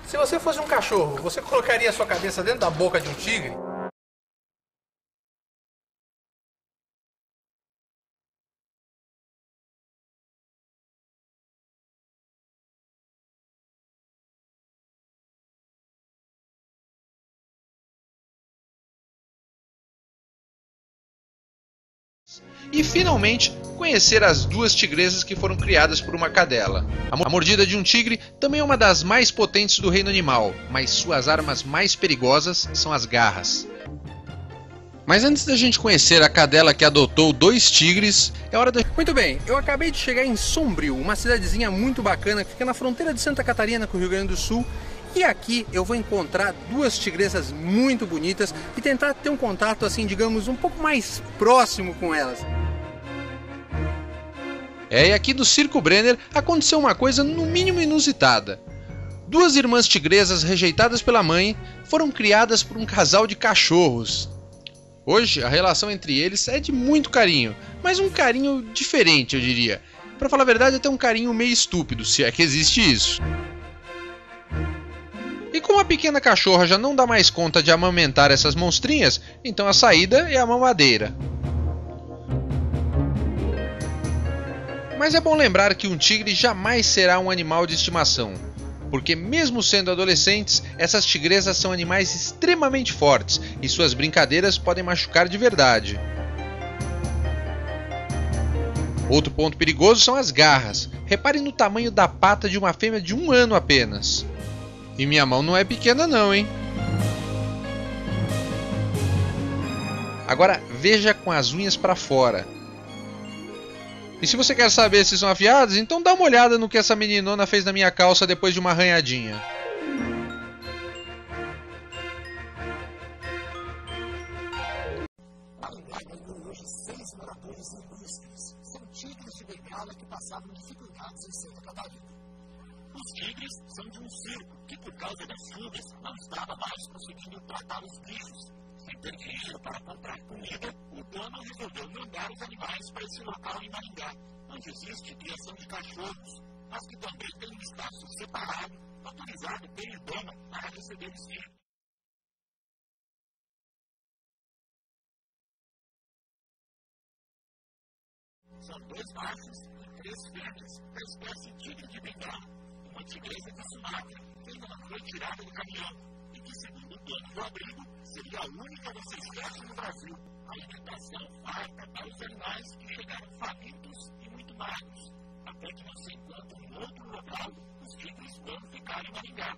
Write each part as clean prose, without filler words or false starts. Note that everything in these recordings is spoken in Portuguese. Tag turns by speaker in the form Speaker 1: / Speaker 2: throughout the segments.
Speaker 1: Se você fosse um cachorro, você colocaria a sua cabeça dentro da boca de um tigre?
Speaker 2: E finalmente conhecer as duas tigresas que foram criadas por uma cadela. A mordida de um tigre também é uma das mais potentes do reino animal, mas suas armas mais perigosas são as garras. Mas antes da gente conhecer a cadela que adotou 2 tigres, é hora da...
Speaker 1: Muito bem, eu acabei de chegar em Sombrio, uma cidadezinha muito bacana que fica na fronteira de Santa Catarina com o Rio Grande do Sul. E aqui eu vou encontrar 2 tigresas muito bonitas e tentar ter um contato, assim, digamos, um pouco mais próximo com elas.
Speaker 2: E aqui do Circo Brenner aconteceu uma coisa no mínimo inusitada. 2 irmãs tigresas rejeitadas pela mãe foram criadas por um casal de cachorros. Hoje a relação entre eles é de muito carinho, mas um carinho diferente, eu diria. Pra falar a verdade, até um carinho meio estúpido, se é que existe isso. E como a pequena cachorra já não dá mais conta de amamentar essas monstrinhas, então a saída é a mamadeira. Mas é bom lembrar que um tigre jamais será um animal de estimação, porque mesmo sendo adolescentes, essas tigresas são animais extremamente fortes e suas brincadeiras podem machucar de verdade. Outro ponto perigoso são as garras. Reparem no tamanho da pata de uma fêmea de 1 ano apenas. E minha mão não é pequena não, hein? Agora veja com as unhas para fora. E se você quer saber se são afiadas, então dá uma olhada no que essa meninona fez na minha calça depois de uma arranhadinha.
Speaker 3: Hoje 6 moradores ilustres são tigres de Bengala que passavam dificuldades em Santa Catarina. Os tigres são de um circo que, por causa das chuvas, não estava mais conseguindo tratar os bichos. Sem ter dinheiro para comprar comida, o dono resolveu mandar os animais para esse local em Maringá, onde existe criação de cachorros, mas que também tem um espaço separado, autorizado pelo dono para receber os tigres. São 2 machos e 3 fêmeas da espécie tigre de Bengala, uma tigresa de Sumatra, que ainda não foi tirada do caminhão e que, segundo o dono do abrigo, seria a única dessa espécie no Brasil. A alimentação farta para os animais que chegaram famintos e muito magros. Até que não se encontre em outro local, os tigres vão ficar em Maringá.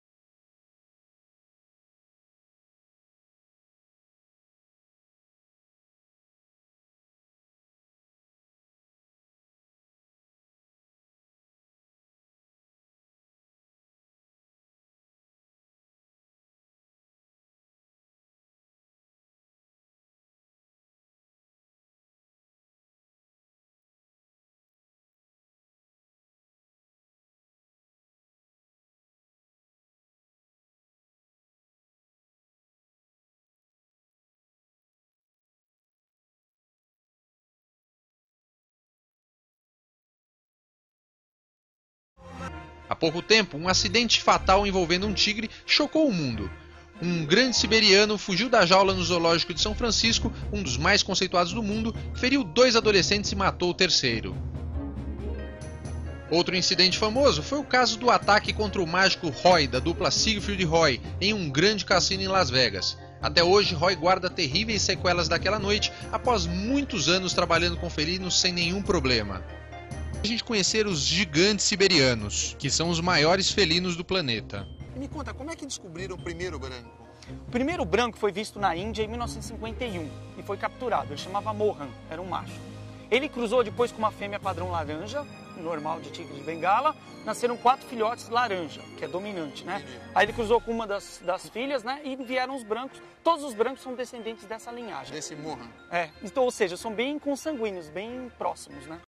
Speaker 2: Há pouco tempo, um acidente fatal envolvendo um tigre chocou o mundo. Um grande siberiano fugiu da jaula no zoológico de São Francisco, um dos mais conceituados do mundo, feriu 2 adolescentes e matou o terceiro. Outro incidente famoso foi o caso do ataque contra o mágico Roy, da dupla Siegfried e Roy, em um grande cassino em Las Vegas. Até hoje, Roy guarda terríveis sequelas daquela noite, após muitos anos trabalhando com felinos sem nenhum problema. A gente conhecer os gigantes siberianos, que são os maiores felinos do planeta.
Speaker 1: Me conta, como é que descobriram o primeiro branco?
Speaker 4: O primeiro branco foi visto na Índia em 1951 e foi capturado. Ele chamava Mohan, era um macho. Ele cruzou depois com uma fêmea padrão laranja, normal de tigre de Bengala. Nasceram 4 filhotes laranja, que é dominante, né? Aí ele cruzou com uma das filhas, né? E vieram os brancos. Todos os brancos são descendentes dessa linhagem.
Speaker 1: Desse Mohan.
Speaker 4: Então, ou seja, são bem consanguíneos, bem próximos, né?